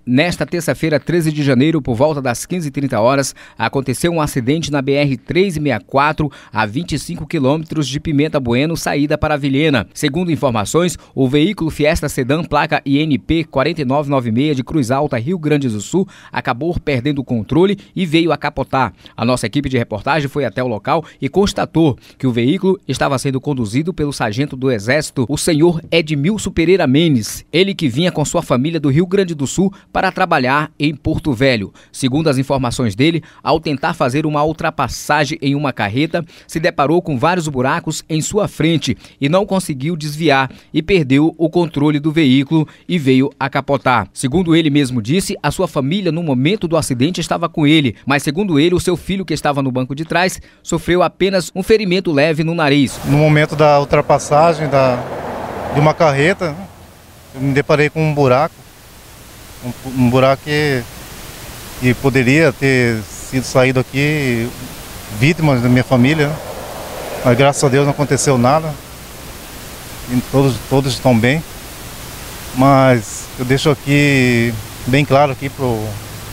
Nesta terça-feira, 13 de janeiro, por volta das 15h30, aconteceu um acidente na BR-364, a 25 quilômetros de Pimenta Bueno, saída para Vilhena. Segundo informações, o veículo Fiesta Sedan, placa INP 4996 de Cruz Alta, Rio Grande do Sul, acabou perdendo o controle e veio a capotar. A nossa equipe de reportagem foi até o local e constatou que o veículo estava sendo conduzido pelo sargento do Exército, o senhor Edmilson Pereira Mendes, ele que vinha com sua família do Rio Grande do Sul para trabalhar em Porto Velho. Segundo as informações dele, ao tentar fazer uma ultrapassagem em uma carreta, se deparou com vários buracos em sua frente e não conseguiu desviar e perdeu o controle do veículo e veio a capotar. Segundo ele mesmo disse, a sua família no momento do acidente estava com ele, mas segundo ele, o seu filho que estava no banco de trás sofreu apenas um ferimento leve no nariz. No momento da ultrapassagem de uma carreta, eu me deparei com um buraco. Um buraco que poderia ter sido saído aqui vítimas da minha família, mas graças a Deus não aconteceu nada, e todos estão bem. Mas eu deixo aqui bem claro aqui para o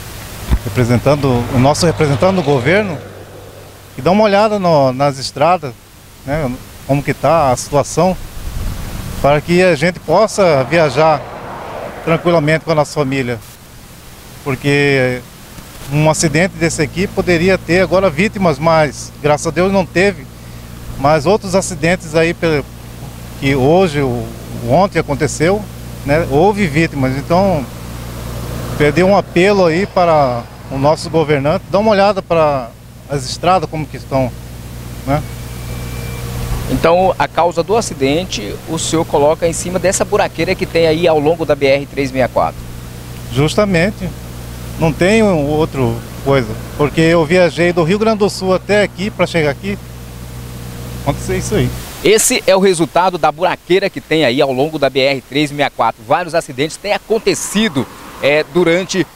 nosso representante do governo, que dá uma olhada nas estradas, né, como que está a situação, para que a gente possa viajar tranquilamente com a nossa família, porque um acidente desse aqui poderia ter agora vítimas, mas graças a Deus não teve, mas outros acidentes aí que hoje, ontem aconteceu, né, houve vítimas. Então pedir um apelo aí para o nosso governante, dar uma olhada para as estradas como que estão, né? Então, a causa do acidente, o senhor coloca em cima dessa buraqueira que tem aí ao longo da BR-364? Justamente. Não tem outra coisa. Porque eu viajei do Rio Grande do Sul até aqui, para chegar aqui, aconteceu isso aí. Esse é o resultado da buraqueira que tem aí ao longo da BR-364. Vários acidentes têm acontecido durante